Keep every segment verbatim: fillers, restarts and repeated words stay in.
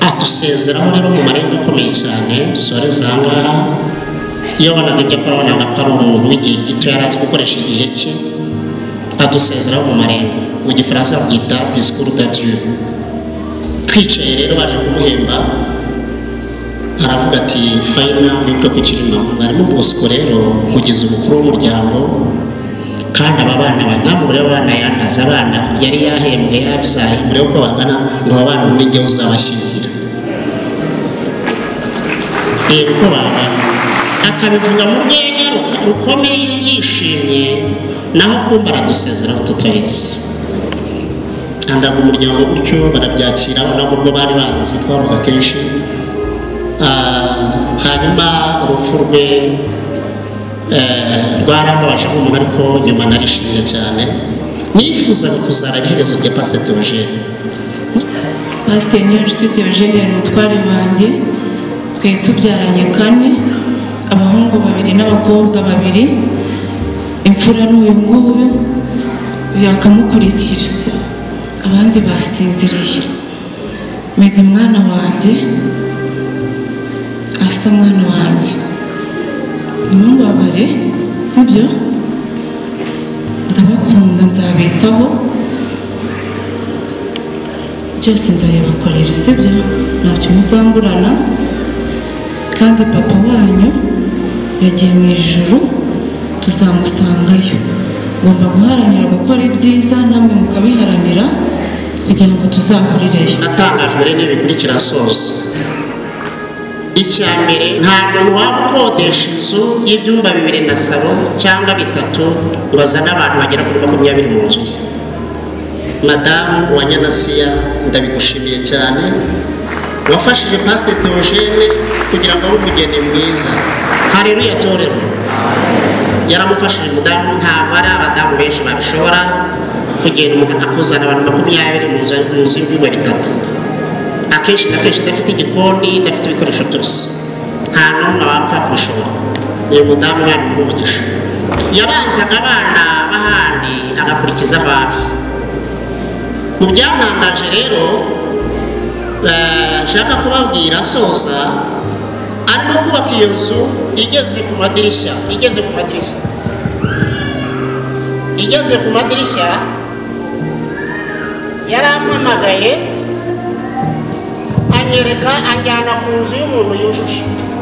adusezeraho rero mu marenga akomeye cyane sore zangaha iyo wanaga ibyo akora wanaga ko ari umuntu w'igihe gito yari azi gukoresha igihe cye adusezeraho mu marenga mu gifaransa babyita discours d'adieu twicaye rero baje kumuhemba aravuga ati fayina nibwo kukirima mwarimu Bosco rero kugeza umukuru w'umuryango kandi aba bana banamure abana yandaza abana yari yahembwe yabyaye muri uko bangana ngo abana muri njye uzabashyingira eh uko baba akabivuga mu rwenya rukomeye yishimye naho kumva aradusezeraho tutayizi andaga umuryango gutyo barabyakira nabo rwo bari banzi twavuga kenshi hanyuma urupfu rwe rwarababaje nk'umuntu ariko nyuma narishimye cyane nifuzaga kuzara iherezo rya Pasteur Theogene. Pasteur Niyonshuti Theogene ni umutware wanjye twari tubyaranye kane abahungu babiri n'abakobwa babiri imfura n'uyu nguyu yakamukurikira abandi basinziriye mede mwana wanjye asa mwana wanjye nimubabare sibyo ndabakunda nzabitaho byose nzabibakorera sibyo ntacyo muzamburana kandi papa wanyu yagiye mu ijuru tuzamusangayo ngomba guharanira gukora ibyiza namwe mukabiharanira kugira ngo tuzahurireyo. Natangajwe rero n'ibikurikira soza icya mbere nta muntu waba ukodesha inzu y'ibyumba bibiri na salo cyangwa bitatu ubazana abantu bagera kuri makumyabiri mu nzu. Madamu wa Nyanasiya ndabigushimiye cyane wafashije Pasteur Theogene kugira ngo abe umugeni mwiza. Haleluya torero. Yaramufashije mudamu ntabwo ari abadamu benshi babishobora kugenda umuntu akuzana abantu makumyabiri mu nzu y'ibyumba bitatu akenshi na kenshi idafite igikoni idafite ibikoresho byose nta n'umwe wapfa kubishobora. uyu mudamu yari umugisha yabanzaga abana bahandi agakurikiza ababi. Mu byantangaje rero nshaka kubabwira soza arimo kubaka iyo nzu igeze ku madirishya igeze ku madirishya igeze ku madirishya yarampamagaye anyereka anjyana ku nzu y'umuntu yujuje.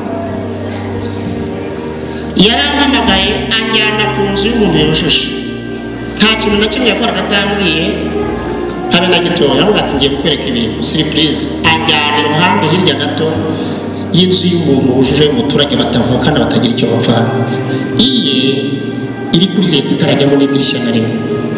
Yarampamagaye anjyana ku nzu y'umuntu yujuje nta kintu na kimwe yakoraga atambwiye habe na gitoya ahubwo ati ngiye kukwereka ibintu surprise. Anjyana iruhande hirya gato y'inzu y'umuntu wujuje umuturage batavukana batagira icyo bavana iye iri kuri leta itarajyamo n'idirishya na rimwe.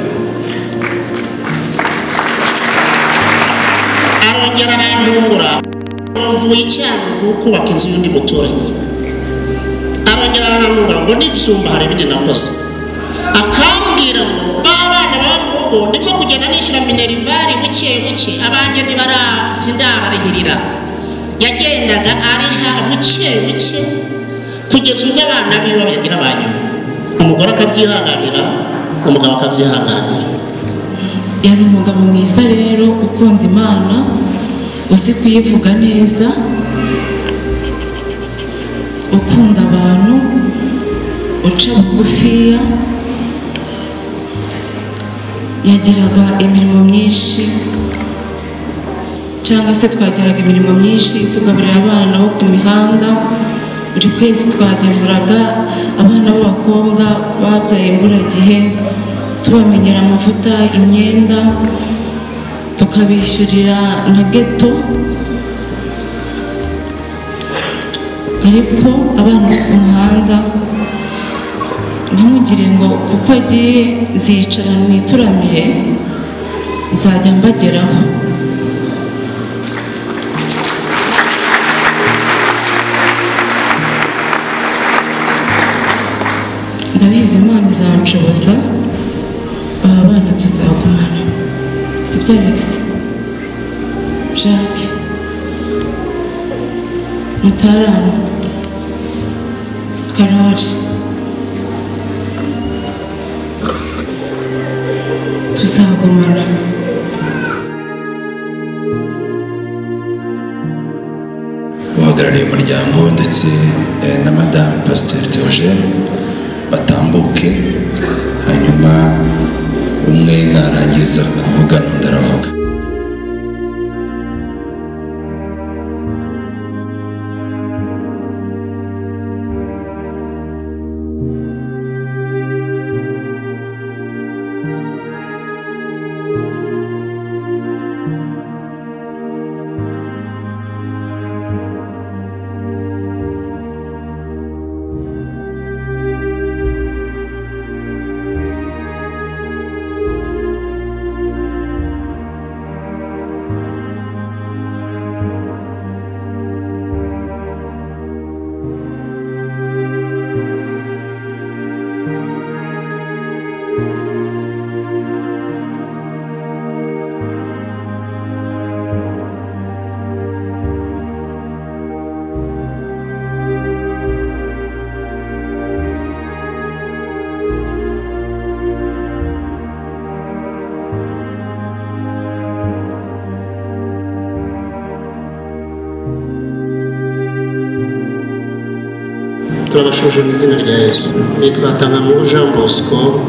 Arongera arantungura mvuye icyangugu kubaka inzu y'undi muturage. Arongera arantungura ngo n'ibyumba hari ibindi nakoze akambwira ngo babana baba mu rugo ndimo kugenda nishyura minerivare buke buke abanjye ntibarazi ndabarihirira. Yagendaga ariha buke buke kugeza ubwo abana biwe bagira abanyuma umugore akabyihanganira umugabo akabyihanganira. Yari umugabo mwiza rero ukunda Imana uzi kuyivuga neza ukunda abantu uca bugufiya. Yagiraga imirimo myinshi cyangwa se twagiraga imirimo myinshi tugaburira abana nabo ku mihanda. Buri kwezi twagemuraga abana b'abakobwa babyaye imburagihe tubamenyera amavuta imyenda tukabishyurira na geto. Ariko abana bo ku muhanda ntimugire ngo kuko agiye nzicara nituramire nzajya mbageraho. Ndabizi Imana izanshoboza aba bana tuzagumana sibyo Alex Jacques Mutarama Karori tuzagumana. uhagarariye umuryango ndetse na Madame Pasteur Theogene batambuke, hanyuma umwe narangiza kuvuga n'undi aravuga. turabashuje mu izina rya Yesu. Nitwa Tangamuntu Jean Bosco,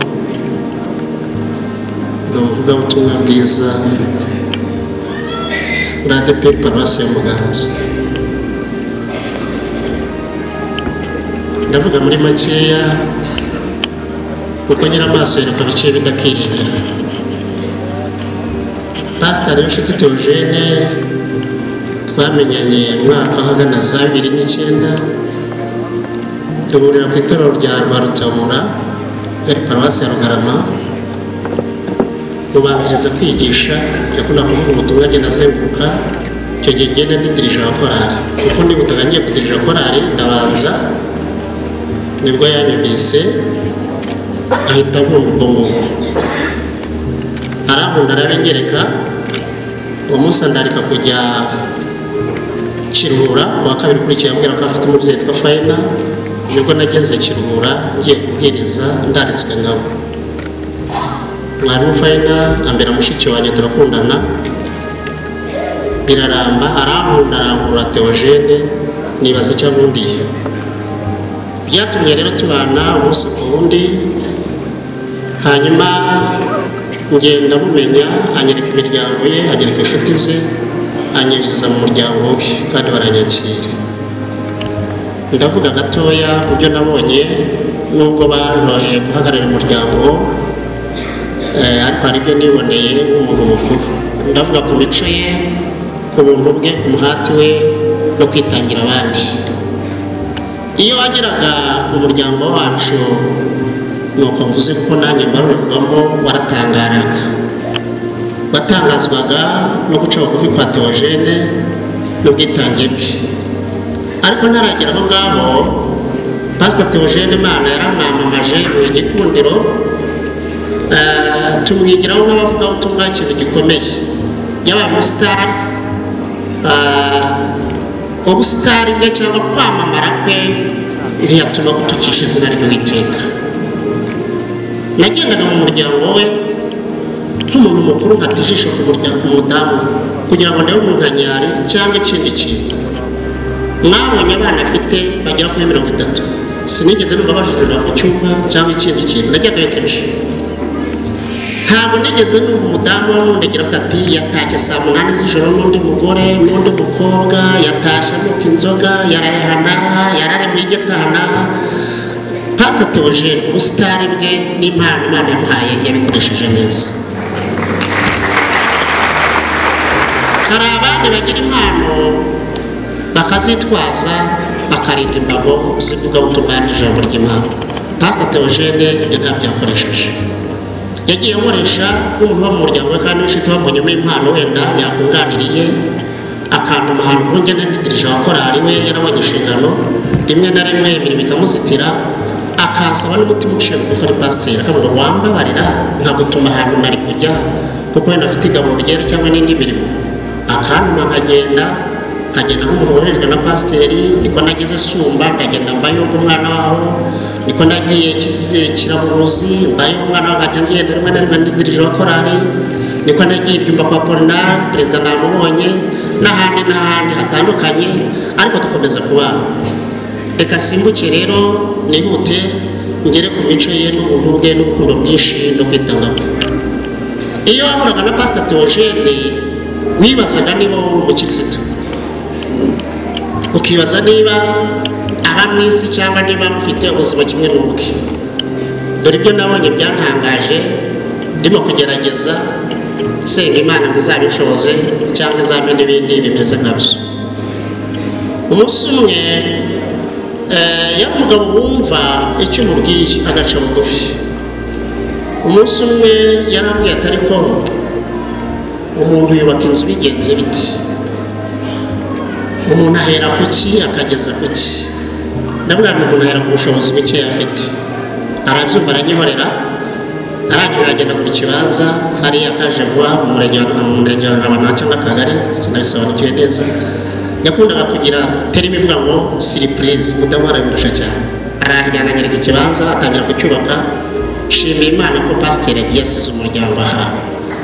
ndavuga ubutumwa bwiza muri A D P R Paruwasi ya Muganza. Ndavuga muri makeya kuko nyiramaso yereka bice bidakwiriye. Pastor Nshuti Theogene twamenyanye umwaka hagana za bibiri n'icyenda, duhurira ku itorero rya Rwarutamura yari Paruwasi ya Rugarama. Mubanziriza kwigisha yakunda kuvuga ubutumwa agenda azenguruka, icyo gihe ngenda ndidirije abakorari kuko ndibutaga ngiye kudirija korari, ndabanza nibwo yanyumvise ahita avumba ubwo ngubwo arankunda arabinyereka. uwo munsi andarika kujya Kiruhura kuwa kabiri kurikiye ambwira ko afite umubyeyi witwa Fayina. Nibwo nageze Kiruhura ngiye kubwiriza ndaritswe ngabo. Mwarimu Fayina ambera mushiki wanjye turakundana biraramba, arankunda arankura Theogene nibaza icyo abundiye. Byatumye rero tubana umunsi ku wundi, hanyuma ngenda mumenya, anyereka imiryango ye, anyereka inshuti ze, anyinjiza mu muryango we kandi baranyakira. Ndavuga gatoya ku byo nabonye nubwo bantoye guhagararira umuryango, ariko hari ibyo niboneye nk'umuntu mukuru. Ndavuga ku mico ye, ku buntu bwe, ku muhati we no kwitangira abandi. Iyo wageraga umuryango wacu nuko mvuze ko nanjye mbarurwamo, waratangaraga, watangazwaga no guca bugufi kwa Theogene n'ubwitange bwe. Ariko ntaragera aho ngaho, Pastor Theogene Imana yaramwamamaje mu gikundiro, tumwigiraho nk'abavugabutumwa ikintu gikomeye. Yabaye umusitari, ubusitari bwe cyangwa kwamamara kwe ntiyatuma gutukisha izina ry'Uwiteka. Nagendaga mu muryango we nk'umuntu mukuru, nkata ijisho ku muryango umudamu kugira ngo ndebe umunkanyari cyangwa ikindi kintu. Mwabonye abana afite bagera kuri mirongo itatu, sinigeze numva bajurira mu cyumba cyangwa ikindi kintu. Najyaga kenshi, ntabwo nigeze numva umudamu w'umundegera ati yatashye saa munani z'ijoro n'undi mugore n'undi mukobwa, yatashye anuka inzoga, yarayahana, yarari mu igetana. Pastor Theogene ubusitari bwe n'impano Imana yamuhaye yabikoresheje neza. Hari abandi bagira impano bakazitwaza bakarinda imbago zivuga ubutumwa n'ijambo ry'Imana. Pastor Theogene ibyo ntabyo yakoresheje. Yagiye akoresha nk'umuntu wo mu muryango we kandi w'inshuti wabonyemo impano wenda yakunganiriye, akantuma ahantu ku ngenda ndidirije abakorari we yarabonye inshingano, rimwe na rimwe imirimo ikamuzitira, akansaba n'umutima uciye bugufi ari pasiteri, akavuga wambabarira nkagutuma ahantu nari kujya kuko wenda afite igaburo ryera cyangwa n'indi mirimo. Akantuma nkagenda nkagenda nk'umuntu woherejwe na pasiteri. Niko nageze Sumba ndagenda mbayumva umwana waho, niko nagiye Kiramuruzi mbayumva umwana waho, nkajya ngenda rimwe na rimwe ndidirije abakorari. Niko nagiye Ibyumba kwa Apollinaire, perezida namubonye, n'ahandi n'ahandi hatandukanye. Ariko gukomeza kubana. Reka simbuke rero nihute ngere ku mico ye n'ubuntu bwe n'urukundo bwinshi no kwitanga kwe. Iyo wahuraga na Pastor Theogene wibazaga niba uri umukirisitu, ukibaza niba aba mu isi cyangwa niba mufite ubuzima kimwe n'ubwe. Dore ibyo nabonye byantangaje ndimo kugerageza senga Imana ngo izabishoboze cyangwa izampe n'ibindi bimeze nkabyo. Umunsi umwe yari umugabo wumva icyo umubwiye agaca bugufi. Umunsi umwe yarambwiye ati ariko umuntu yubaka inzu bigenze biti? Umuntu ahera ku ki akageza ku ki? Ndabwira ngo umuntu ahera ku bushobozi buke afite. Arabyumva aranyihorera, arangije agenda ku kibanza hariya kaje vuba mu murenge wa Rwamagana cyangwa Akagari, sinabisobanukiwe neza. Yakundaga kugira terimi ivuga ngo surprise, mudamu arabindusha cyane. Arahijyana anyereka ikibanza atangira kucyubaka. Shimira Imana ko pasiteri yagiye asize umuryango ahantu.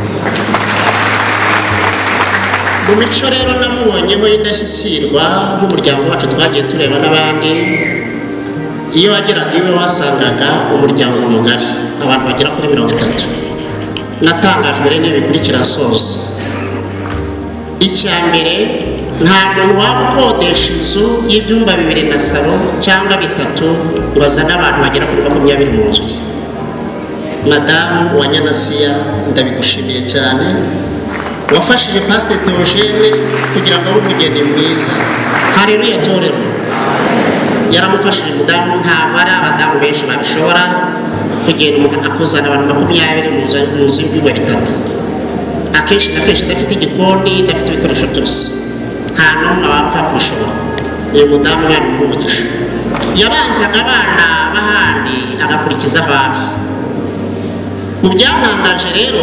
Mu mico rero namubonyeho y'indashyikirwa nk'umuryango wacu twagiye tureba n'abandi. Iyo wageraga iwe wasangaga umuryango mugari, abantu bagera kuri mirongo itatu. Natangajwe rero n'ibikurikira soza. Icya mbere, nta muntu waba ukodesha inzu y'ibyumba bibiri na salo cyangwa bitatu ngo azane abantu bagera kuri makumyabiri mu nzu. Madamu wa Nyanasiya, ndabigushimiye cyane, wafashije Pastor Theogene kugira ngo abe umugeni mwiza. Haleluya torero. Yaramufashije mudamu, ntabwo ari abadamu benshi babishobora kugenda akuzana abantu makumyabiri mu nzu y'ibyumba bitatu. Akenshi na kenshi adafite igikoni, adafite ibikoresho byose, nta n'umwe wapfa kubishobora. Uyu mudamu yari umugisha. Yabanzaga abana b'ahandi agakurikiza ababi. Mu byantangaje rero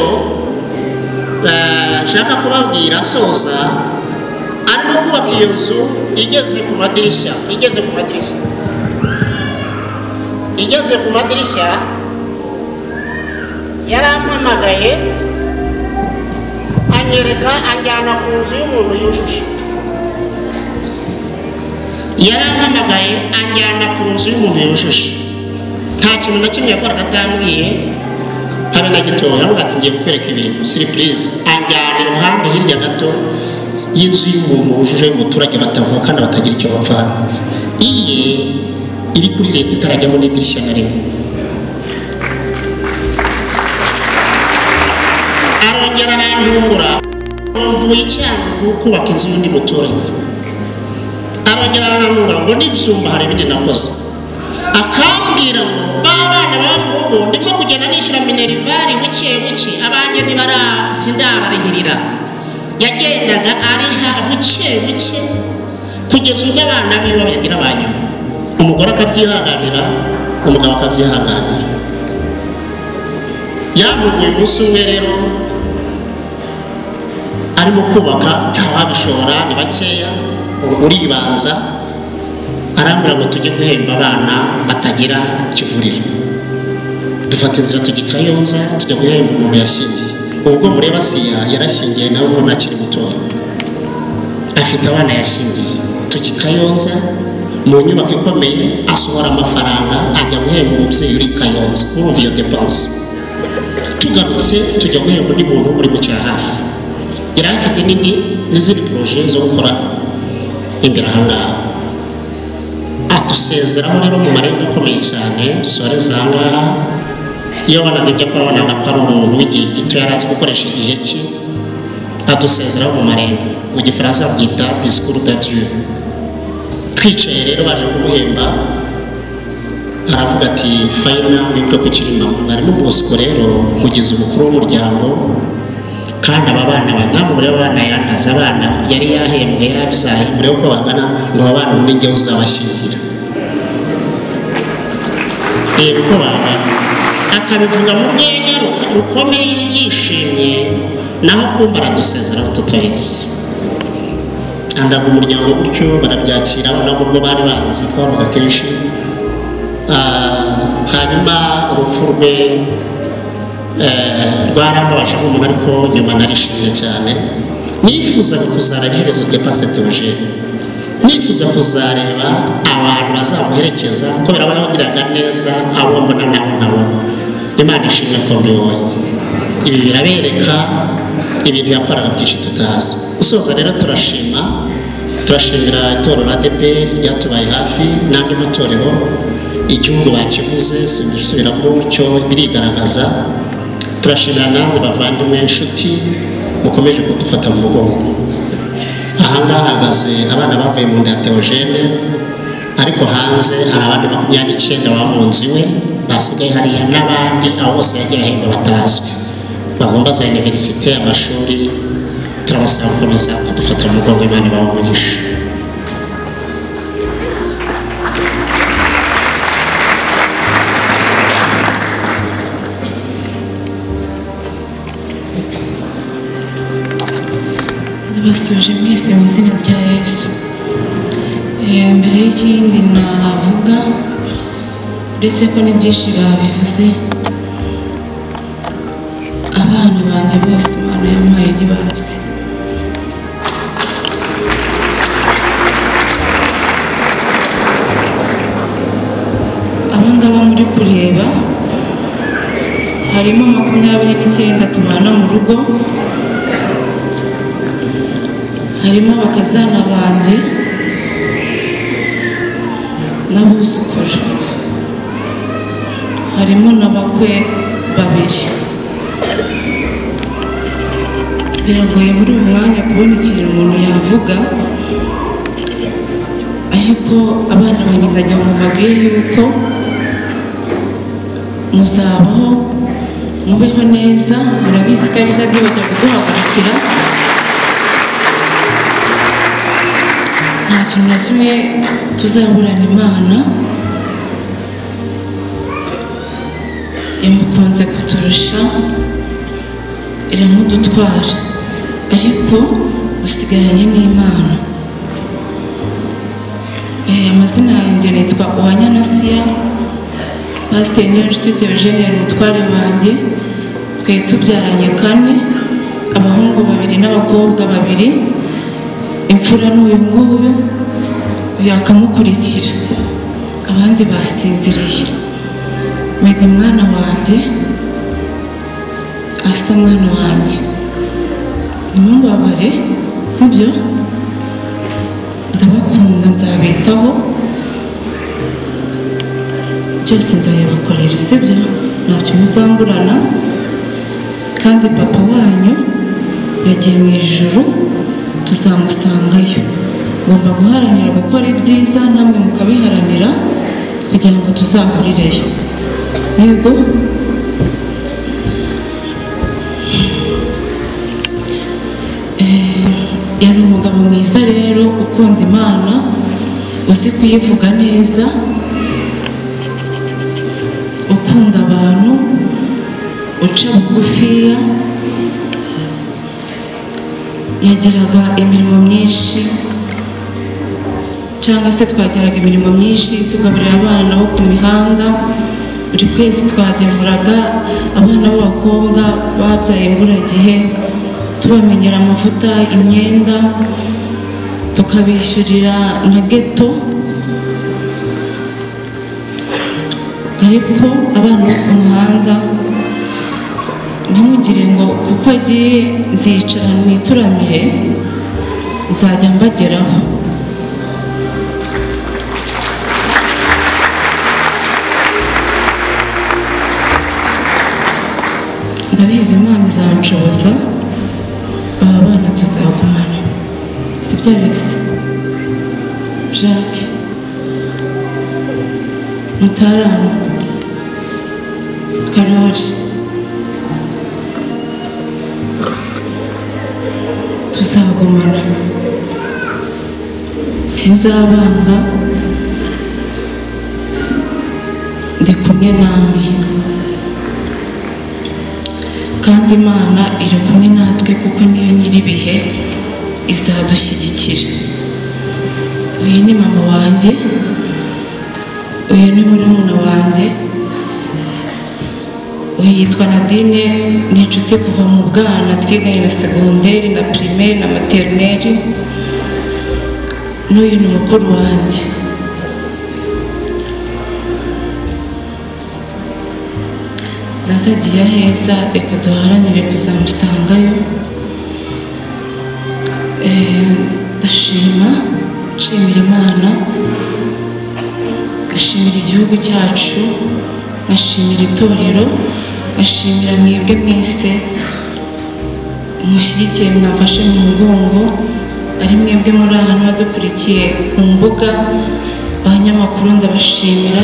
nshaka kubabwira soza, arimo kubaka iyo nzu igeze ku madirishya igeze ku madirishya igeze ku madirishya yarampamagaye anyereka anjyana ku nzu y'umuntu yujuje. Yarampamagaye anjyana ku nzu y'umuntu yujuje. Nta kintu na kimwe yakoraga atambwiye habe na gitoya. Avuga ati ngiye kukwereka ibintu surprise. Anjyana iruhande hirya gato y'inzu y'umuntu wujuje umuturage batavukana batagira icyo bavana. Iye iri kuri leta itarajyamo n'idirishya na rimwe. Arongera arantungura mvuye icyangugu kubaka inzu y'undi muturage. Arongera arantungura ngo n'ibyumba hari ibindi nakoze. Akambwira ngo babana baba mu rugo ndimo kugenda nishyura minerivare buke buke, abanjye sindabarihirira. Yagendaga ariha buke buke kugeza ubwo abana biwe bagira abanyuma. Umugore akabyihanganira, umugabo akabyihanganira. Yamuguye umunsi umwe rero arimo kubaka, ntawabishobora, ni bakeya, uribanza. Arambwira ngo tujye guhemba abana batagira ikivuriro. Dufata inzira tujya i Kayonza tujya guhemba umuntu yashingiye. Ubwo mureba Siya yarashingiye nawe umuntu akiri mutoya, afite abana yashingiye. Tujya i Kayonza mu nyubako ikomeye, asohora amafaranga ajya guhemba umubyeyi uri i Kayonza. Urumva iyo depense. Tugarutse tujya guhemba undi muntu uri mu cyahafi. Yari afite n'indi n'izindi projet zo gukora imbere aha ngaha. Atusezeraho rero mu marenga akomeye cyane. Sore zangaha iyo wanaga ibyo akora wanaga ko ari umuntu w'igihe gito yari azi gukoresha igihe cye. Adusezeraho mu marenga, mu gifaransa babyita discours d'adieu. Twicaye rero baje kumuhemba, aravuga ati fayina nibwo kukirima mwarimu Bosco rero kugeza umukuru w'umuryango, kandi aba bana bangana muri abana yandaza abana yari yahembwe yabyaye muri uko bangana ngo abana muri njye uzabashingira. Rero ko baba akabivuga mu rwenya rukomeye yishimye, naho kumva aradusezeraho tutayizi. Andaga umuryango gutyo barabyakira, nabo ubwo bari banzi twavuga kenshi. Hanyuma urupfu rwe rwarambabaje nk'umuntu, ariko nyuma narishimye cyane. Nifuzaga kuzarana iherezo rya Pastor Theogene. nifuza kuzareba abantu bazamuherekeza kubera bagiraga neza abo mbona nabo nabo. Imana ishimwe ko mbibonye. Ibi birabereka ibintu yakoraga byinshi tutazi. Usoza rero turashima turashimira itorero A D P R ryatubaye hafi n'andi matorero. Igihugu bakivuze simbisubiramo cyo birigaragaza. Turashimira namwe bavandimwe inshuti mukomeje kudufata mu mugongo. Ahangaha hahagaze abana bavuye mu nda ya Theogene, ariko hanze hari abandi makumyabiri n'icyenda baba mu nzu iwe basigaye hariya, n'abandi abo bose yagiye ahemba batazwi bagomba za universite amashuri. Turabasaba gukomeza kudufata mu mugongo. Imana ibahe umugisha. Ndabasuje mwese mu izina rya Yesu. Mbere y'ikindi navuga uretse ko ni byinshi babivuze, abana banjye bose Imana yampaye ntibazi. Abangaba muri kureba harimo makumyabiri n'icyenda tubana mu rugo, harimo abakazana banjye n'abuzukuru, harimo n'abakwe babiri. Biragoye muri uyu mwanya kubona ikintu umuntu yavuga, ariko abana banjye ndagira ngo mbabwire yuko muzabaho mubeho neza. Murabizi ko ari dadi bajya kuduhagurukira, nta kintu na kimwe tuzaburana. Imana yamukunze kuturusha iramudutwara, ariko dusigaranye n'Imana. Amazina yanjye nitwa Uwanyanasiya, Pasiteri Niyonshuti Theogene yari umutware wanjye. Twari tubyaranye kane, abahungu babiri n'abakobwa babiri. Imfura n'uyu nguyu yakamukurikira, abandi basinziriye. Medi mwana wanjye, Asa mwana wanjye, ntimubabare sibyo? Ndabakunda, nzabitaho, byose nzabibakorera sibyo? Ntacyo muzamburana. Kandi papa wanyu yagiye mu ijuru, tuzamusangayo. Ngomba guharanira gukora ibyiza, namwe mukabiharanira kugira ngo tuzahurireyo. Yego. Yari umugabo mwiza rero, ukunda Imana, uzi kuyivuga neza, ukunda abantu, uca bugufiya. Yagiraga imirimo myinshi, cyangwa se twagiraga imirimo myinshi tugaburira abana bo ku mihanda. Buri kwezi twagemuraga abana b'abakobwa babyaye imburagihe, tubamenyera amavuta, imyenda, tukabishyurira na geto. Ariko abana bo ku muhanda ntimugire ngo kuko agiye nzicara nituramire nzajya mbageraho. Ndabizi Imana izanshoboza, aba bana tuzagumana. Sibyo Alex? Jacques Mutarama, Karori, tuzagumana. Sinzabanga, ndi kumwe nawe, kandi Imana iri kumwe natwe kuko niyo nyir'ibihe izadushyigikira. Uyu ni mama wanjye, uyu ni murumuna wanjye, uyu yitwa Nadine, ni inshuti kuva mu bwana, twiganye na segonderi na primaire na maternelle. n'uyu ni mukuru wanjye. natagiye aheza, reka duharanire kuzamusangayo. ndashima nshimira Imana, ngashimira igihugu cyacu, ngashimira itorero, ngashimira mwebwe mwese mushyigikiye, mwafashe mu mugongo, ari mwebwe muri ahantu badukurikiye ku mbuga, abanyamakuru ndabashimira.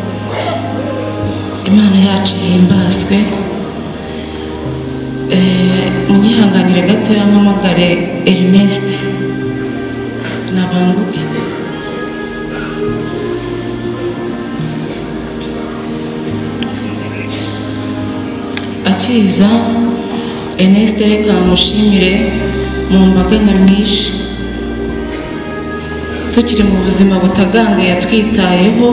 Imana yacu ihimbazwe. munyihanganire gato yampamagare Ernest nabanguke. akiza Ernest reka mushimire mu mbaga nyamwinshi, tukiri mu buzima butaganga yatwitayeho.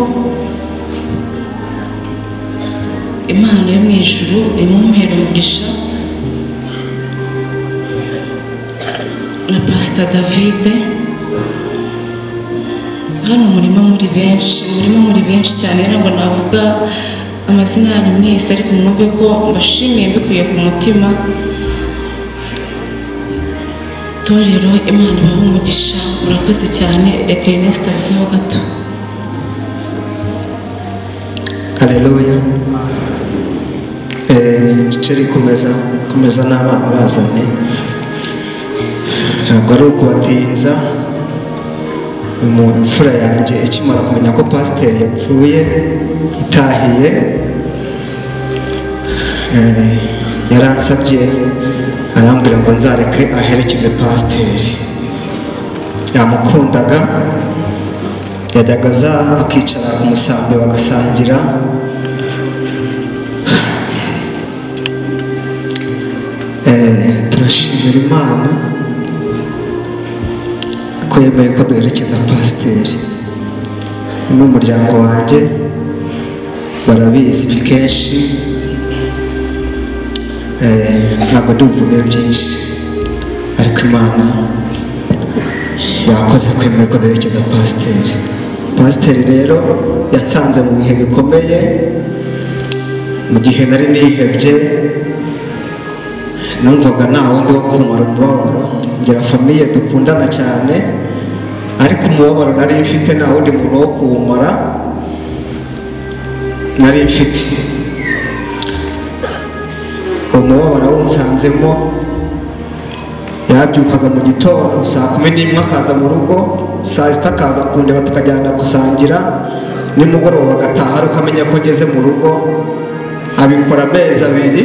Imana yo mu ijuru imumpera umugisha. na Pastor David, hano murimo muri benshi, murimo muri benshi cyane, ntabwo navuga amazina yanyu mwese, ariko mwumve ko mbashimiye mbikuye ku mutima. Torero Imana ibahe umugisha, murakoze cyane. Reka Ernest avugeho gato. Haleluya. Eh, ceri kumeza kumeza n'abana bazanye, ntabwo ari ukubatinza. Imfura yanjye ikimara kumenya ko pasiteri yapfuye itahiye, yaransabye arambwira ngo nzareke aherekeze pasiteri. yamukundaga, yajyaga aza akicara ku musambi bagasangira. turashimira Imana ko yemeye ko duherekeza pasiteri. n'umuryango wanjye barabizi kenshi, ntabwo ndibuvuge byinshi, ariko Imana yakoze kwemera ko duherekeza pasiteri. pasiteri rero yatsanze mu bihe bikomeye, mu gihe nari nihebye, numvaga nta wundi wo kumara umubabaro. ngira famiye dukundana cyane, ariko umubabaro nari mfite nta wundi muntu wo kuwumara nari mfite. umubabaro awunsanzemo, yabyukaga mu gitondo saa kumi n'imwe akaza mu rugo, saa sita akaza kundeba tukajyana gusangira, nimugoroba agataha ari uko amenya ko ngeze mu rugo. abikora amezi abiri.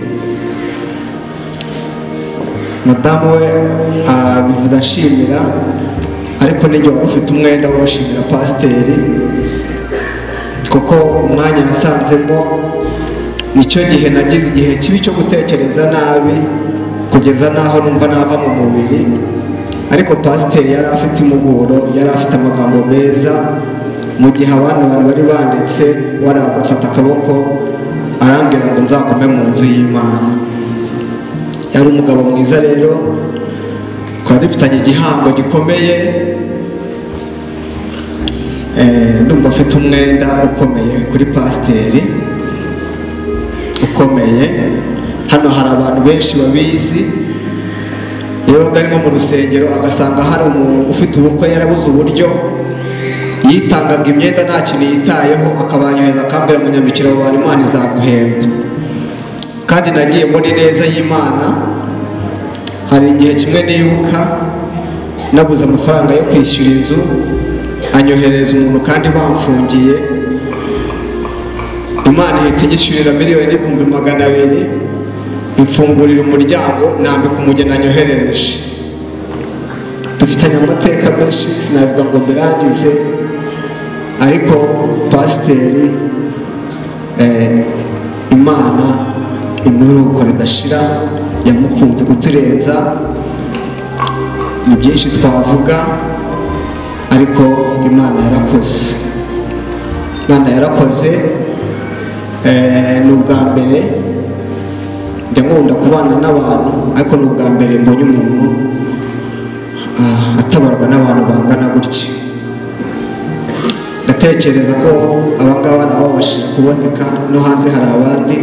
madamu we abivuze ashimira, ariko n'igihe wari ufite umwenda wo gushimira pasiteri, kuko umwanya yasanzemo nicyo gihe nagize igihe kibi cyo gutekereza nabi, kugeza n'aho numva nava mu mubiri. ariko pasiteri yari afite impuguro, yari afite amagambo meza. mu gihe abandi bantu bari banditse, waraza afata akaboko arambwira ngo nzagume mu nzu y'Imana. yari umugabo mwiza rero, twari dufitanye igihango gikomeye. ndumva afite umwenda ukomeye kuri pasiteri, ukomeye. hano hari abantu benshi babizi. iyo arimo mu rusengero agasanga hari umuntu ufite ubukwe yarabuze uburyo, yitangaga imyenda nta kintu yitayeho, akabanyoheza akambwira ngo nyambikira abo bantu, Imana izaguhemba. kandi nagiye muri neza y'Imana. hari igihe kimwe nibuka nabuze amafaranga yo kwishyura inzu, anyohereza umuntu kandi bamfungiye. Imana ihita inyishyurira miliyoni n'ibihumbi magana abiri, imfungurira umuryango, nambika umugeni anyoherereje. dufitanye amateka menshi sinavuga ngo mbirangize, ariko pasiteri Imana imuruko ridashira, yamukunze kuturenza. ni byinshi twavuga, ariko Imana yarakoze. Imana yarakoze. ni ubwa mbere njya nkunda kubana n'abantu, ariko ni ubwa mbere mbonye umuntu ah, atabarwa n'abantu bangana gutya. Ndatekereza ko abangaba nabo babashije kuboneka, no hanze hari abandi.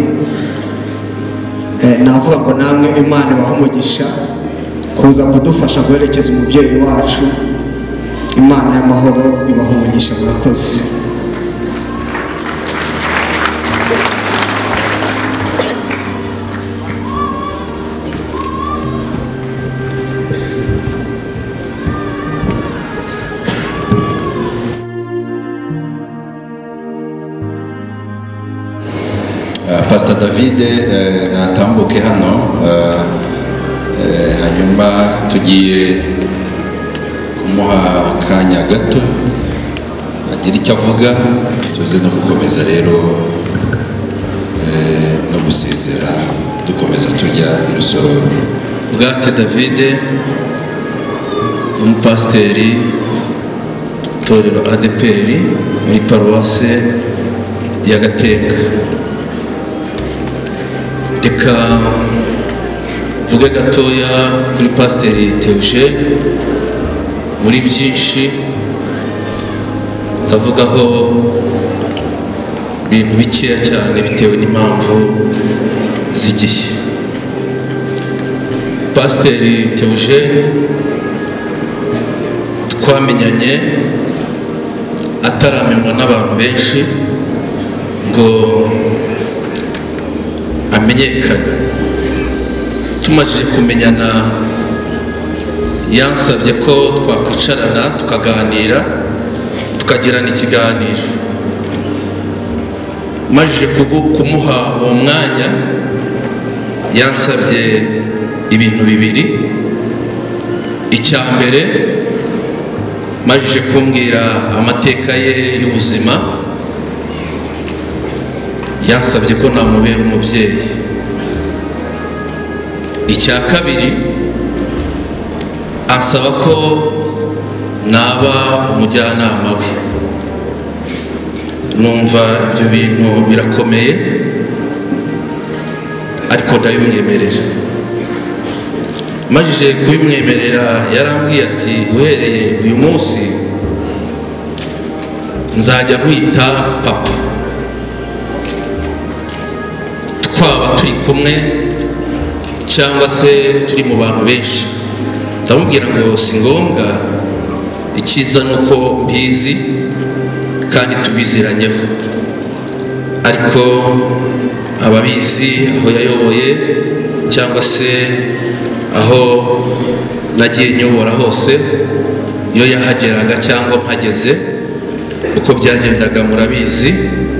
Eh, navuga ngo namwe Imana ibaha umugisha kuza kudufasha guherekeza umubyeyi wacu. Imana y'amahoro ibaha umugisha, murakoze. Pastor David eh, natambuke hano eh, eh, hanyuma tugiye kumuha kanya gato agira icyo avuga, tuze no gukomeza rero eh, no gusezera dukomeza tujya i Rusororo. Bwate David, umupasiteri torero A D P R muri paruwase ya Gateka. Reka vuge gatoya kuri pasiteri Theogene muri byinshi, ndavugaho ibintu bikeya cyane bitewe n'impamvu z'igihe. Pasiteri Theogene twamenyanye ataramenywa n'abantu benshi ngo amenyekane. Tumajije kumenyana yansabye ko twakwicarana tukaganira, tukagirana ikiganiro. Majije kumuha uwo mwanya yansabye ibintu bibiri. Icya mbere, majije kumbwira amateka ye y'ubuzima, yansabye ko namubera umubyeyi. Icya kabiri, ansaba ko naba umujyanama we. Numva ibyo bintu birakomeye ariko ndabimwemerera. Majije kubimwemerera yarambwiye ati uhereye uyu munsi nzajya nkwita papa, twaba turi kumwe cyangwa se turi mu bantu benshi. Ndamubwira ngo si ngombwa, icyiza ni uko mbizi kandi tubiziranyeho. Ariko ababizi aho yayoboye cyangwa se aho nagiye nyobora hose, iyo yahageraga cyangwa mpageze, uko byagendaga murabizi,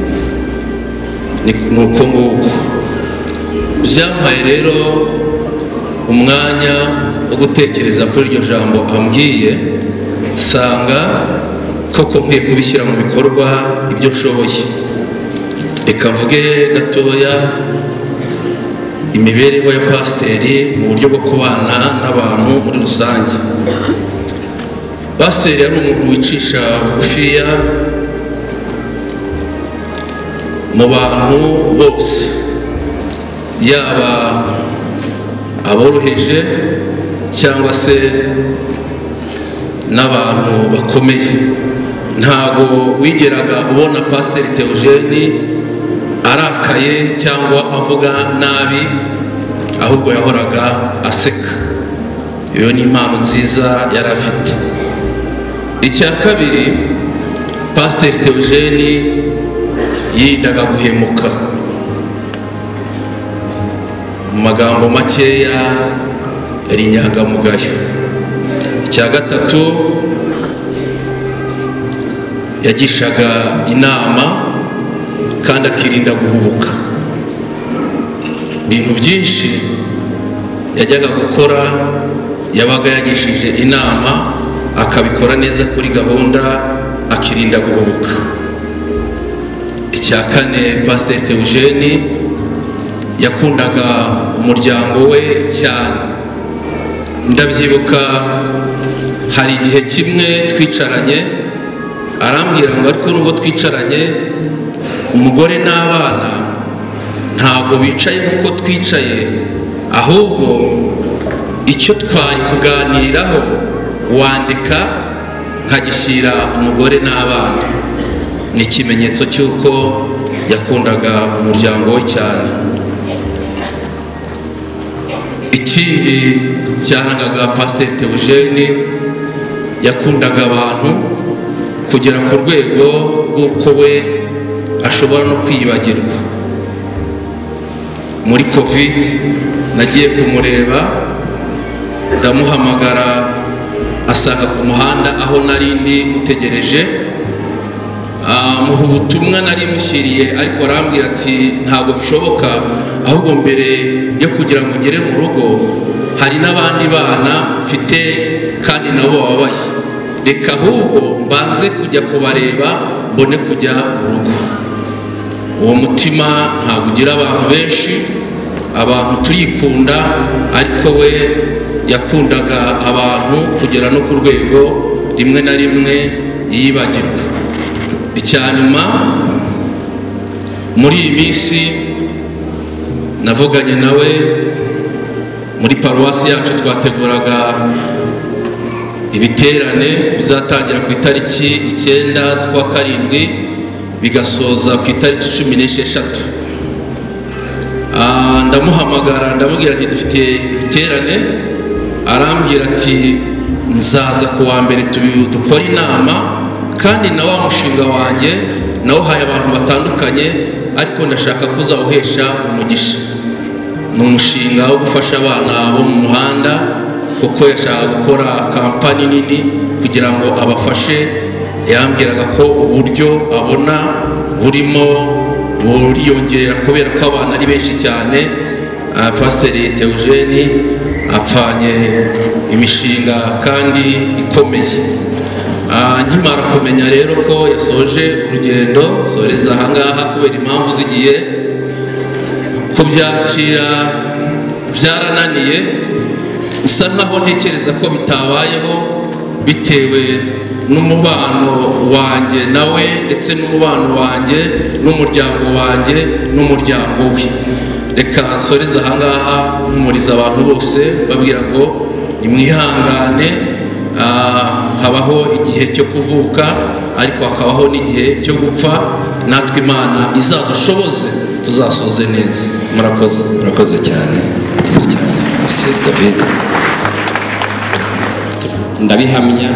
ni uko nguko. Byampaye rero umwanya wo gutekereza kuri iryo jambo ambwiye, sanga koko nkwiye kubishyira mu bikorwa ibyo nshoboye. Reka mvuge gatoya imibereho ya pasiteri mu buryo bwo kubana n'abantu muri rusange. Pasiteri ari umuntu wicisha bugufiya mu bantu bose, yaba aboroheje cyangwa se n'abantu bakomeye. Ntago wigeraga ubona pasiteri Theogene arakaye cyangwa avuga nabi, ahubwo yahoraga aseka. Iyo ni impano nziza yari afite. Icya kabiri, pasiteri Theogene yirindaga guhemuka. Mu magambo makeya yari inyangamugayo. Icya gatatu, yagishaga inama kandi akirinda guhubuka. Ibintu byinshi yajyaga gukora yabaga yagishije inama, akabikora neza kuri gahunda, akirinda guhubuka. Icya kane, pasiteri Theogene yakundaga umuryango we cyane. Ndabyibuka hari igihe kimwe twicaranye, arambwira ngo ariko nubwo twicaranye, umugore n'abana ntabwo bicaye nk'uko twicaye, ahubwo icyo twari kuganiraho wandika nkagishyira umugore n'abana. Ni ikimenyetso cy'uko yakundaga umuryango we cyane. Ikindi cyarangaga Pasiteri Theogene, yakundaga abantu kugera ku rwego rw'uko we ashobora no kwibagirwa. Muri covid nagiye kumureba, ndamuhamagara asanga ku muhanda aho nari ndi utegereje, muha ubutumwa nari mushyiriye, ariko arambwira ati ntabwo bishoboka, ahubwo mbere yo kugira ngo ngere mu rugo hari n'abandi bana mfite kandi nabo bababaye, reka ahubwo mbanze kujya kubareba mbone kujya mu rugo. Uwo mutima ntabwo ugira abantu benshi, abantu turikunda, ariko we yakundaga abantu kugera no ku rwego rimwe na rimwe yibagirwa. Icyanyuma muri iyi minsi navuganye nawe, muri paruwasi yacu twateguraga ibiterane bizatangira ku itariki icyenda z'ukwa karindwi bigasoza ku itariki cumi n'esheshatu. Ndamuhamagara ndamubwira nti dufite ibiterane, arambwira ati nzaza ku wa mbere dukora inama, kandi na wa mushinga wanjye nawuhaye abantu batandukanye, ariko ndashaka kuzawuhesha umugisha. Ni umushinga wo gufasha abana bo mu muhanda, kuko yashaka gukora kampani nini kugira ngo abafashe. Yambwiraga ko uburyo abona burimo buriyongera kubera ko abana ari benshi cyane. Pasiteri Theogene apfanye imishinga kandi ikomeye. Nkimara kumenya rero ko yasoje urugendo, soreza ahangaha kubera impamvu zigiye kubyakira byarananiye, isa nkaho ntekereza ko bitabayeho bitewe n'umubano wanjye nawe, ndetse n'umubano wanjye n'umuryango wanjye n'umuryango we. Reka nsoreze ahangaha mpumuriza abantu bose babwira ngo nimwihangane, habaho igihe cyo kuvuka ariko hakabaho n'igihe cyo gupfa. Natwe Imana izadushoboze tuzasoze neza. Murakoze. Murakoze cyane. Murakoze cyane. Pastor David. Ndabihamya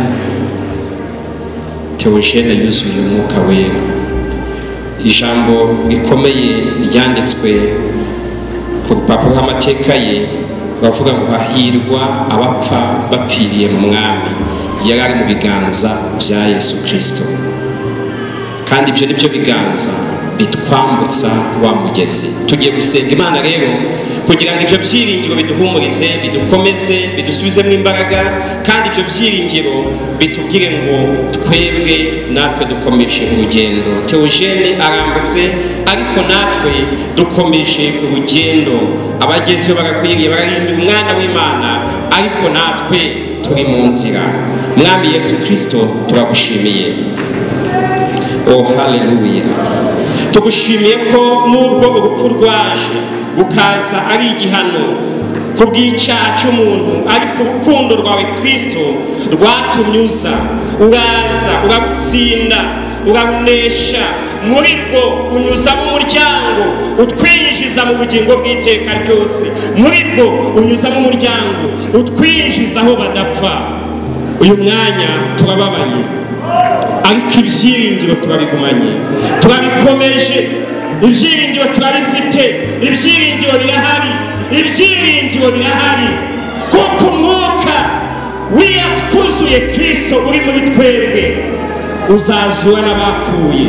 Theogene yuzuye umwuka wera. Ijambo rikomeye ryanditswe ku rupapuro rw'amateka ye bavuga ngo hahirwa abapfa bapfiriye mu mwami. Yari ari mu biganza bya Yesu Kristo, kandi ibyo ni byo biganza bitwambutsa wa mugezi. Tugiye gusenga Imana rero kugira ngo ibyo byiringiro biduhumurize, bidukomeze, bidusubizemo imbaraga, kandi ibyo byiringiro bitubwire ngo twebwe natwe dukomeje urugendo. Theogene arambutse, ariko natwe dukomeje urugendo. Abagezeho barakwiriye barahindura umwana w'Imana, ariko natwe turi mu nzira. Mwami Yesu Kristo turagushimiye. Oh haleluya. Tugushimiye ko nubwo urupfu rwaje bukaza ari igihano ku bw'icyaha cy'umuntu, ariko urukundo rwawe Kristo rwatumye uza, uraza uragutsinda, urarunesha. Muri rwo unyuza mu muryango utwinjiza mu bugingo bw'iteka ryose. Muri rwo unyuza mu muryango utwinjiza aho badapfa. Uyu mwanya turababaye, ariko ibyiringiro turabigumanye, turabikomeje. Ibyiringiro turabifite, ibyiringiro birahari, ibyiringiro birahari, kuko umwuka wiyatwuzuye Kristo uri muri twebwe uzazura n'abapfuye.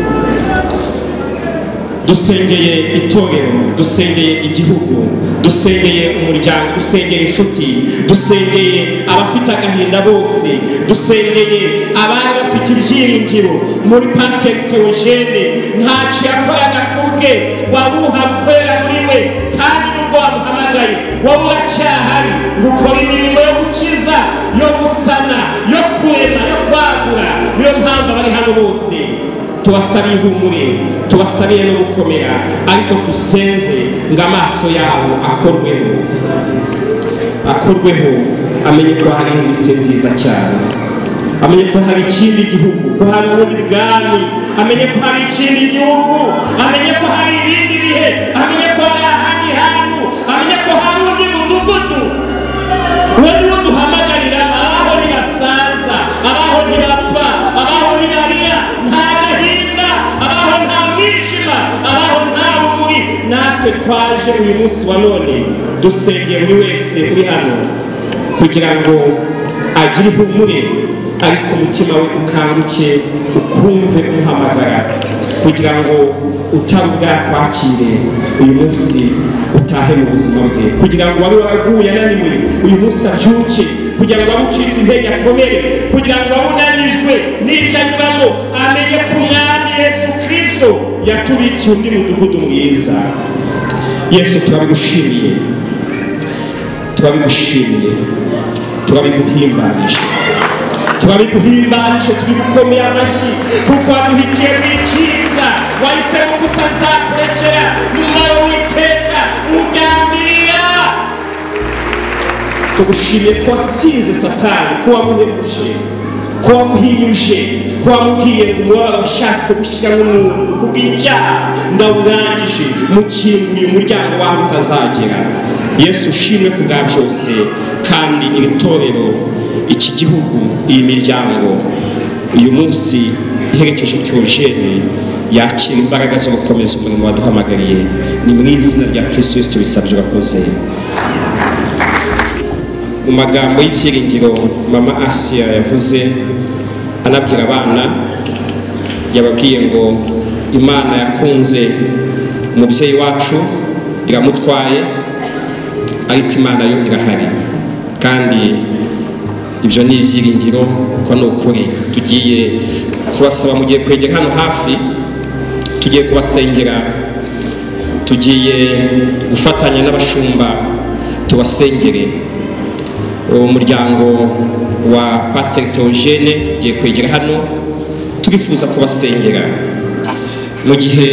Dusengeye itorero, dusengeye igihugu, dusengeye umuryango, dusengeye inshuti, dusengeye abafite agahinda bose, dusengeye abari bafite ibyiringiro muri Pasiteri Theogene. Ntacyo yakoraga kubwe, wabuha gukorera muri we, kandi nubwo wamuhamagaye wowe uracyahari gukora imirimo yo gukiza, yo gusana, yo kurema, yo kwagura. Niyo mpamvu abari hano bose tubasabiye ihumure, tubasabiye no gukomera, ariko dusenze ngo amaso yabo akorweho. akurweho, amenye ko hari isi nziza cyane, amenye ko hari ikindi gihugu, ko hari ubundi bwami, amenye ko hari ikindi gihugu, amenye ko hari ibindi bihe, amenye ko hari ahandi hantu, amenye ko hari undi mudugudu. Uwo niwo duhamagarira abaho ntibasaza, abaho ntibapfa, abaho ntibarira, nta gahinda, abaho nta mwijima, abaho nta rumuri. Natwe twaje uyu munsi wa none dusengeye buri wese uri hano kugira ngo agire ihumure, ariko umutima we ukanguke ukumve umuhamagara, kugira ngo utari bwakwakire uyu munsi utahe mu buzima bwe, kugira ngo wabe waraguye ananiwe uyu munsi abyuke, kugira ngo wabe ucitse intege akomere, kugira ngo wabe unanijwe n'ibyo anyuramo amenye ko umwami Yesu Kristo yatubikiye undi mudugudu mwiza. Yesu turabigushimiye, turabigushimiye, turabiguhimbanisha, turabiguhimbanisha, tubigukomeye amashyi kuko waduhitiyemo icyiza, wahisemo kutazakurekera nyuma y'Uwiteka ugambirira. Tugushimiye ko watsinze Satani, ko wamuhebuje, ko wamuhinyuje, ko wamubwiye ngo umubabaro washatse gushyiramo umuntu kubw'icyaha ndawurangije, mukinguye umuryango wawe utazagera. Yesu ushimwe ku bwa byose, kandi iri torero, iki gihugu, iyi miryango uyu munsi iherekeje Theogene yakira imbaraga zo gukomeza umurimo waduhamagariye. Ni mu izina rya Kristo Yesu tubisabye, urakoze. Mu magambo y'ibyiringiro mama Asia yavuze anabwira abana, yababwiye ngo Imana yakunze umubyeyi wacu iramutwaye, ariko Imana yo irahari, kandi ibyo ni ibyiringiro ko ni ukuri. Tugiye kubasaba, mugiye kwegera hano hafi, tugiye kubasengera, tugiye gufatanya n'abashumba tubasengere. Umuryango wa Pastor Theogene ugiye kwegera hano, turifuza kubasengera mu gihe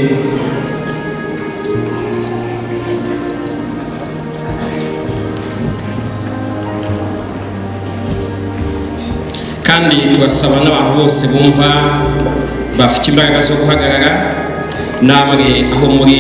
kandi turasaba n'abantu bose bumva bafite imbaraga zo guhagarara, namwe aho muri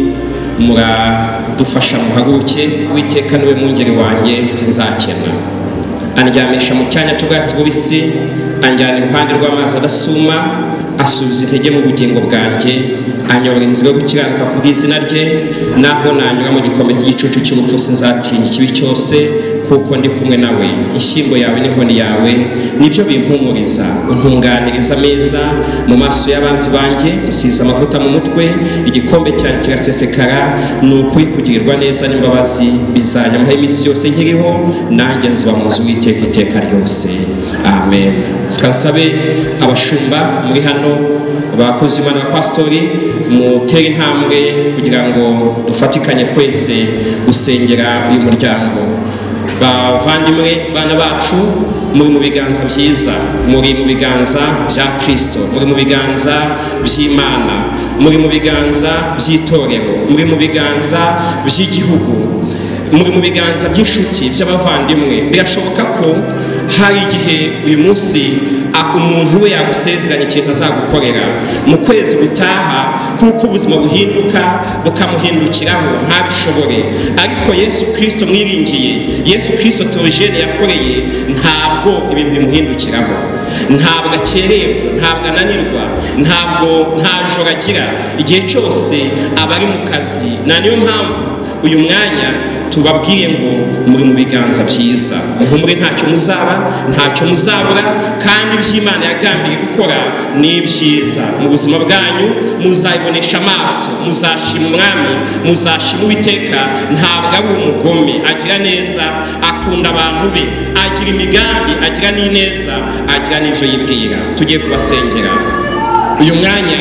muradufasha muhaguruke. Uwiteka niwe mwungeri wanjye sinzakena, andyamisha mu cyanya cy'ubwatsi bubisi, anjyana iruhande rw'amazi adasuma, asubiza intege mu bugingo bwanjye, anyobora inzira yo gukiranuka ku bw'izina rye. Naho nanyura mu gikombe cy'igicucu cy'urupfu sinzatinya ikibi cyose, kuko ndi kumwe nawe. Inshyimbo yawe n'inkoni yawe nibyo bimpumuriza. Untunganiriza ameza mu maso y'abanzi banjye, usize amavuta mu mutwe, igikombe cyanjye kirasesekara. Ni ukuri kugirirwa neza n'imbabazi bizanyamaho iminsi yose nkiriho, nanjye nziba mu nzu y'Uwiteka iteka ryose. Amen. Twasabe abashumba muri hano, abakozi b'Imana, abapasitori, mutere intambwe kugira ngo dufatikanye twese gusengera uyu muryango. Bavandimwe, bana bacu, muri mu biganza byiza, muri mu biganza bya Kristo, muri mu biganza by'Imana, muri mu biganza by'itorero, muri mu biganza by'igihugu, muri mu biganza by'inshuti, by'abavandimwe. Birashoboka ko hari igihe uyu munsi umuntu we yagusezeranya ikintu azagukorera mu kwezi gutaha, kuko ubuzima buhinduka bukamuhindukiraho ntabishobore. Ariko Yesu Kristo mwiringiye, Yesu Kristo Theogene yakoreye, ntabwo ibintu bimuhindukiraho, ntabwo akererwa, ntabwo ananirwa, ntabwo nta joro agira, igihe cyose aba ari mu kazi. Na niyo mpamvu uyu mwanya tubabwiye ngo muri mu biganza byiza, muhumure, ntacyo muzaba, ntacyo muzabura, kandi iby'Imana yagambiye gukora ni byiza mu buzima bwanyu. Muzayibonesha amaso, muzashima umwami, muzashima Uwiteka. Ntabwo ari umugome, agira neza, akunda abantu be, agira imigambi, agira n'ineza, agira n'ibyo yibwira. Tugiye kubasengera uyu mwanya.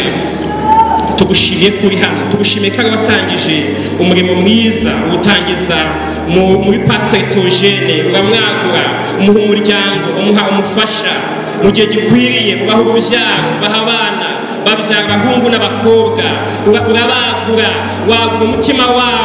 Tugushimiye kuri hano, tugushimiye ko watangije umurimo mwiza, utangiza muri Pastor Theogene, uramwagura, umuha umuryango, umuha umufasha mu gihe gikwiriye, ubaha urubyaro, ubaha abana, babyara abahungu n'abakobwa, urabagura, wagura umutima wabo,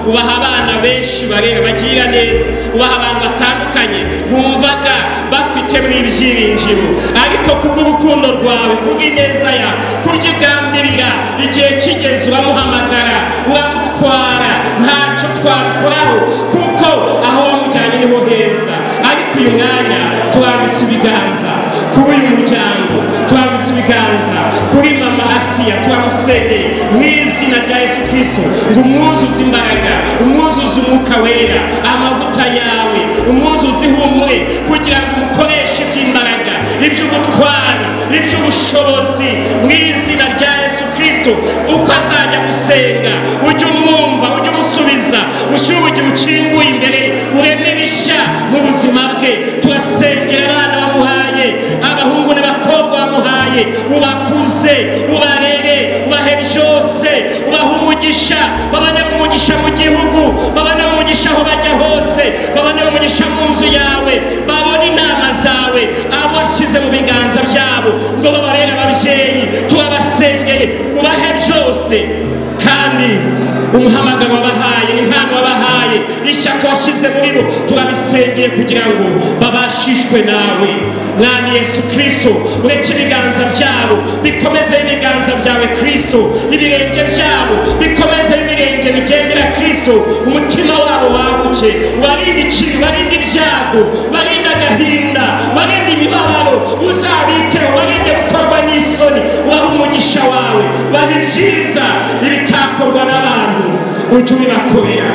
ubaha abana benshi barera bagira neza, ubaha abantu batandukanye bumvaga bafite mu ibyiringiro, ariko kubw'urukundo rwawe, kubw'ineza yawe, kubyigambirira, igihe kigeze uramuhamagara, uramutwara, ntacyo twabikoraho kuko aho wamujyanye niho heza. Ariko uyu mwanya turambitse ibiganza kuri uyu muryango, turambitse ibiganza kuri mama Asiya, turamusengeye mu izina rya Yesu Kristo ngo umwuzuze imbaraga, umwuzuze umwuka wera, amavuta yawe umwuzuze ihumure, kugira ngo umukoreshe iby'imbaraga, iby'ubutwari, iby'ubushobozi mu izina rya Yesu Kristo. Uko azajya gusenga ujye umwumva, ujye umusubiza, ushyubuge ukinguye imbere, ureme bishya mu buzima bwe. Turasengera abana bamuhaye, abahungu n'abakobwa bamuhaye, ubakuze, ubarere, ubahe byose, ubahe umugisha, babane umugisha mu gihugu, babane umugisha aho bajya hose, babane umugisha mu nzu yawe, babone inama zawe, abo washyize mu biganza byabo ngo bababere ababyeyi. Turabasengeye ubahe byose, kandi umuhamagaro wabahaye, impano wabahaye, ishyaka washyize muri bo, turabisengeye kugira ngo babashishwe nawe. Mwami Yesu Kristo, ureke ibiganza byabo bikomeze ibiganza byawe Kristo, ibirenge byabo bikomeze ibirenge bigendera Kristo, umutima wabo waguke, barinde ikibi, barinde ibyago, barinde agahinda, barinde imibabaro, uzabiteho, barinde gukorwa n'isoni, ubahe umugisha wawe, bahe ibyiza ibitakorwa n'abantu, ujye ubibakorera.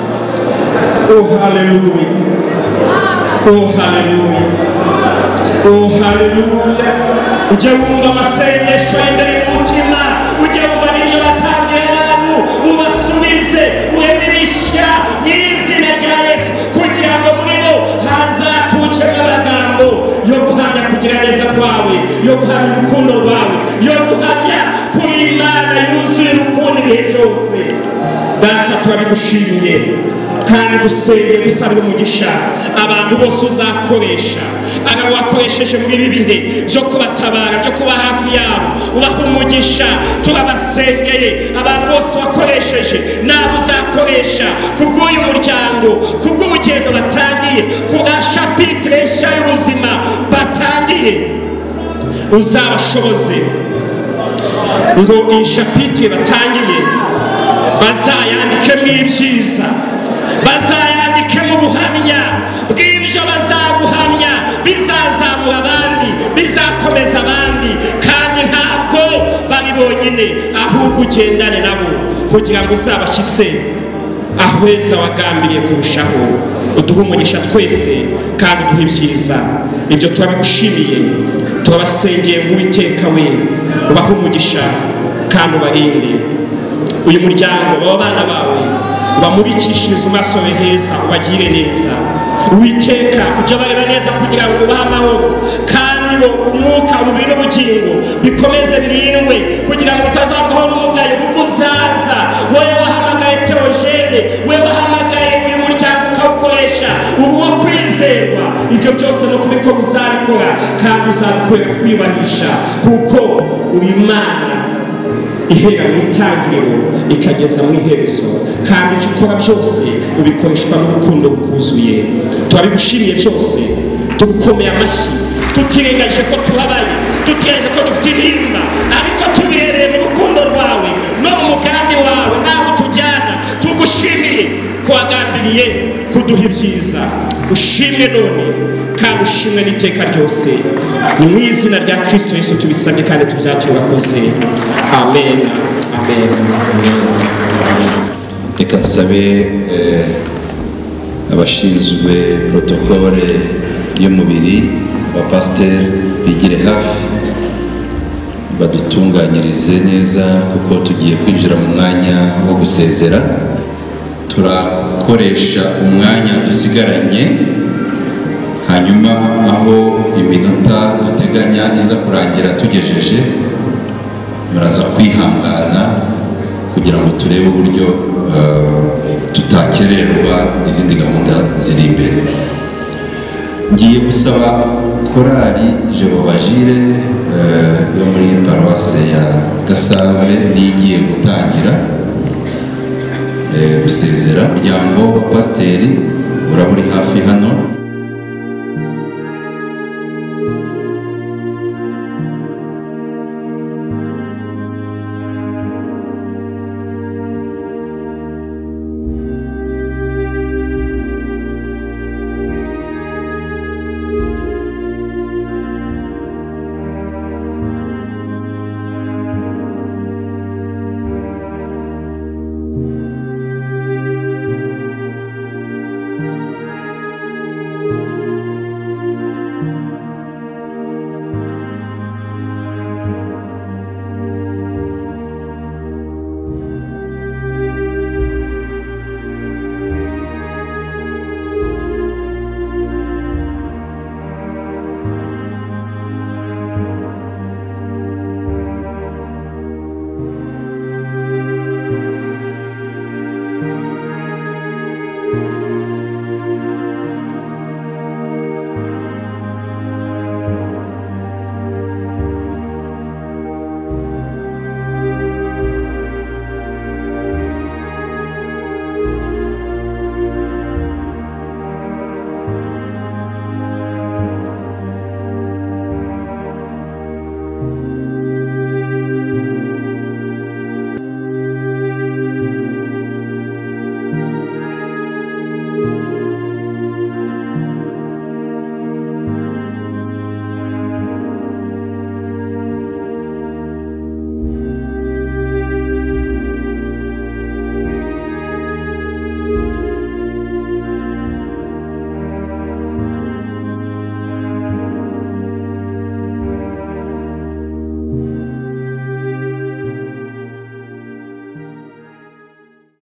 Oh haleluya, oh haleluya, oh haleluya. Ujye wumva amasengesho y'imbere y'umutima, ujye wumva n'ibyo batangiye abantu, ubasubize, ureme ibishya mu izina rya Yesu, kugira ngo muri bo hazatucemo amagambo yo guhamya kugira neza kwawe, yo guhamya urukundo rwawe, yo guhamya kuri Imana yuzuye urukundo ibihe byose. Data turabigushimiye kandi dusengeye dusabira umugisha abantu bose uzakoresha, abo wakoresheje muri ibi bihe byo kubatabara, byo kuba hafi yabo, ubaha umugisha. Turabasengeye abantu bose wakoresheje n'abo uzakoresha kubw'uyu muryango, kubw'urugendo batangiye, kubwa shapitire nshya y'ubuzima batangiye, uzabashoboze ngo iyi shapitire batangiye bazayandike mu ibyiza, bazayandike mu buhamya bw'ibyo bazaguhamya, bizazamura abandi, bizakomeza abandi, kandi ntabwo bari bonyine, ahubwo ugendane nabo kugira ngo uzabashyitse aho heza wagambiriye kurushaho. Uduhe umugisha twese kandi uduhe ibyiza. Ibyo turabigushimiye, turabasengeye ngo Uwiteka we ubahe umugisha kandi ubarinde. Uyu muryango w'abana bawe bamurikishirize amaso yawe heza, ubagire neza. Uwiteka ujya bareba neza kugira ngo ubahe amahoro, kandi bo umwuka, umubiri n'ubugingo bikomeze birindwe, kugira ngo utazavaho n'umugayo ubwo uzaza. Wowe wahamagaye Theogene, wowe wahamagaye uyu muryango ukawukoresha, uwo kwizerwa, ibyo byose no kubikora uzabikora, kandi uzabikorera kwiyubahisha, kuko uri Imana ihera mu itangiriro ikageza mu iherezo, kandi icyo ukora byose ubikoreshwa n'urukundo rwuzuye. Turabigushimiye byose, tugukomeye amashyi, tutirengagije ko tubabaye, tutirengagije ko dufite intimba, ariko tubihereye mu rukundo rwawe no mu mugambi wawe, nawe utujyana. Tugushimiye ko wagambiriye kuduha ibyiza. Ushimwe none kandi ushimwe n'iteka ryose. Ni mu izina rya Kristo Yesu tubisabye kandi tubyakira urakoze. Amen, amen, amen. Reka nsabe abashinzwe protokole y'umubiri, abapasiteri bigire hafi badutunganyirize neza, kuko tugiye kwinjira mu mwanya wo gusezera. Turakoresha umwanya dusigaranye, hanyuma aho iminota duteganya iza kurangira tugejeje, muraza kwihangana kugira ngo turebe uburyo tutakererwa izindi gahunda ziri imbere. Ngiye gusaba korali Jehova Jire yo muri paruwase ya Gasave nigiye gutangira eh, gusezera umuryango wa pasiteri uraba uri hafi hano.